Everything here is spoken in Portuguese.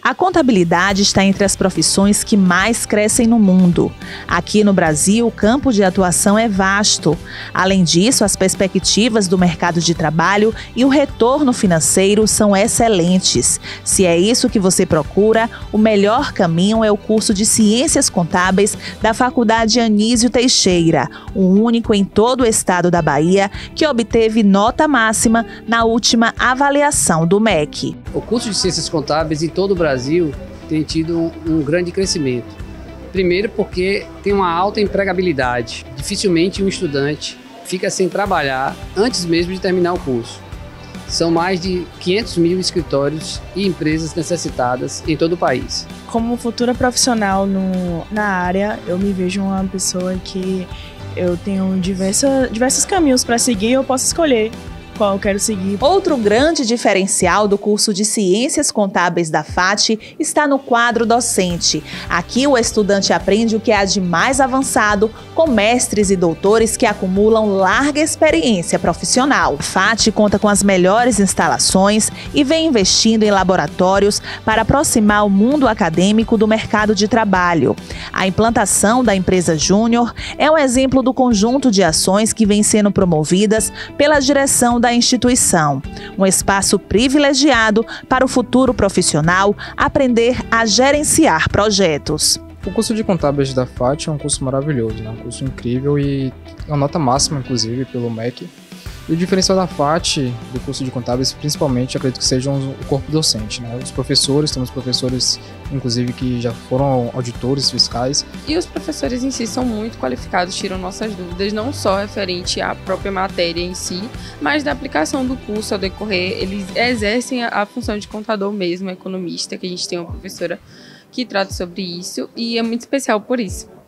A contabilidade está entre as profissões que mais crescem no mundo. Aqui no Brasil, o campo de atuação é vasto. Além disso, as perspectivas do mercado de trabalho e o retorno financeiro são excelentes. Se é isso que você procura, o melhor caminho é o curso de Ciências Contábeis da Faculdade Anísio Teixeira, o único em todo o estado da Bahia que obteve nota máxima na última avaliação do MEC. O curso de Ciências Contábeis em todo o Brasil tem tido um grande crescimento. Primeiro porque tem uma alta empregabilidade. Dificilmente um estudante fica sem trabalhar antes mesmo de terminar o curso. São mais de 500 mil escritórios e empresas necessitadas em todo o país. Como futura profissional na área, eu me vejo uma pessoa que eu tenho diversos caminhos para seguir, eu posso escolher qual eu quero seguir. Outro grande diferencial do curso de Ciências Contábeis da FAT está no quadro docente. Aqui o estudante aprende o que há de mais avançado, com mestres e doutores que acumulam larga experiência profissional. A FAT conta com as melhores instalações e vem investindo em laboratórios para aproximar o mundo acadêmico do mercado de trabalho. A implantação da empresa Júnior é um exemplo do conjunto de ações que vem sendo promovidas pela direção da instituição, um espaço privilegiado para o futuro profissional aprender a gerenciar projetos. O curso de Contábeis da FAT é um curso maravilhoso, né? Um curso incrível e é uma nota máxima, inclusive, pelo MEC. E o diferencial da FAT, do curso de Contábeis, principalmente, acredito que sejam o corpo docente, né? Os professores, temos professores, inclusive, que já foram auditores fiscais. E os professores em si são muito qualificados, tiram nossas dúvidas, não só referente à própria matéria em si, mas da aplicação do curso ao decorrer. Eles exercem a função de contador mesmo, economista, que a gente tem uma professora que trata sobre isso, e é muito especial por isso.